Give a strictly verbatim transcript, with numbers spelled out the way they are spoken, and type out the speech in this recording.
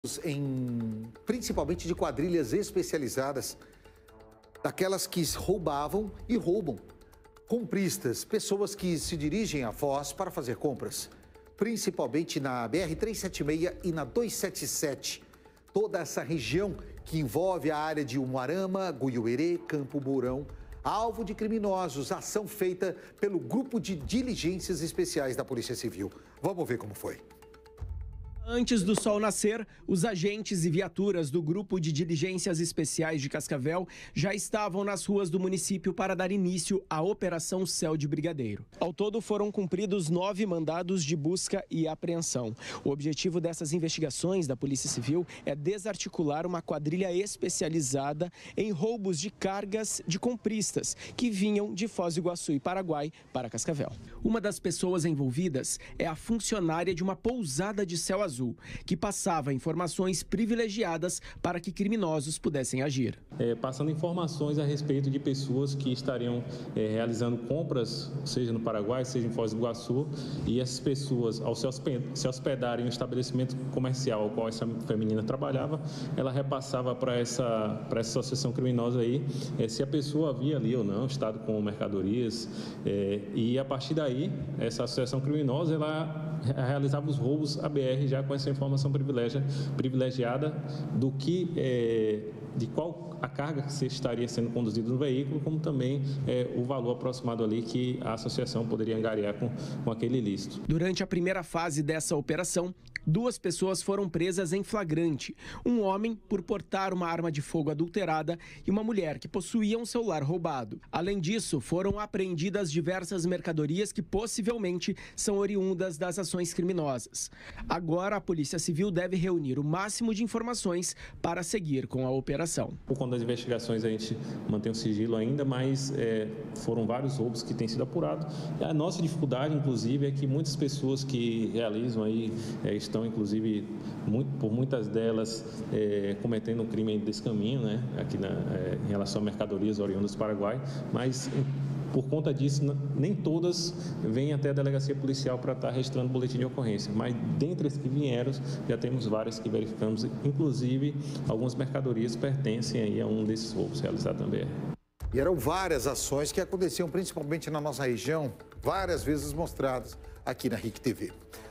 Em, principalmente de quadrilhas especializadas, daquelas que roubavam e roubam. Compristas, pessoas que se dirigem à Foz para fazer compras, principalmente na B R trezentos e setenta e seis e na duzentos e setenta e sete. Toda essa região que envolve a área de Umuarama, Goiuerê, Campo Mourão, alvo de criminosos, ação feita pelo Grupo de Diligências Especiais da Polícia Civil. Vamos ver como foi. Antes do sol nascer, os agentes e viaturas do Grupo de Diligências Especiais de Cascavel já estavam nas ruas do município para dar início à Operação Céu de Brigadeiro. Ao todo, foram cumpridos nove mandados de busca e apreensão. O objetivo dessas investigações da Polícia Civil é desarticular uma quadrilha especializada em roubos de cargas de compristas que vinham de Foz do Iguaçu e Paraguai para Cascavel. Uma das pessoas envolvidas é a funcionária de uma pousada de Céu Azul, que passava informações privilegiadas para que criminosos pudessem agir. É, passando informações a respeito de pessoas que estariam é, realizando compras, seja no Paraguai, seja em Foz do Iguaçu, e essas pessoas, ao se hospedarem em um estabelecimento comercial ao qual essa feminina trabalhava, ela repassava para essa, para essa associação criminosa aí é, se a pessoa havia ali ou não estado com mercadorias, é, e a partir daí, essa associação criminosa, ela realizava os roubos A B R já com essa informação privilegiada do que, é, de qual a carga que estaria sendo conduzida no veículo, como também é, o valor aproximado ali que a associação poderia angariar com, com aquele ilícito. Durante a primeira fase dessa operação, duas pessoas foram presas em flagrante. Um homem por portar uma arma de fogo adulterada e uma mulher que possuía um celular roubado. Além disso, foram apreendidas diversas mercadorias que possivelmente são oriundas das ações criminosas. Agora, a Polícia Civil deve reunir o máximo de informações para seguir com a operação. Por conta das investigações, a gente mantém o sigilo ainda, mas é, foram vários roubos que têm sido apurados. E a nossa dificuldade, inclusive, é que muitas pessoas que realizam aí é, estão, inclusive, muito, por muitas delas, é, cometendo um crime desse caminho, né, aqui na, é, em relação a mercadorias oriundas do Paraguai, mas por conta disso, nem todas vêm até a delegacia policial para estar registrando o boletim de ocorrência, mas dentre as que vieram, já temos várias que verificamos, inclusive algumas mercadorias pertencem aí a um desses roubos realizados também. E eram várias ações que aconteciam principalmente na nossa região, várias vezes mostradas aqui na R I C T V.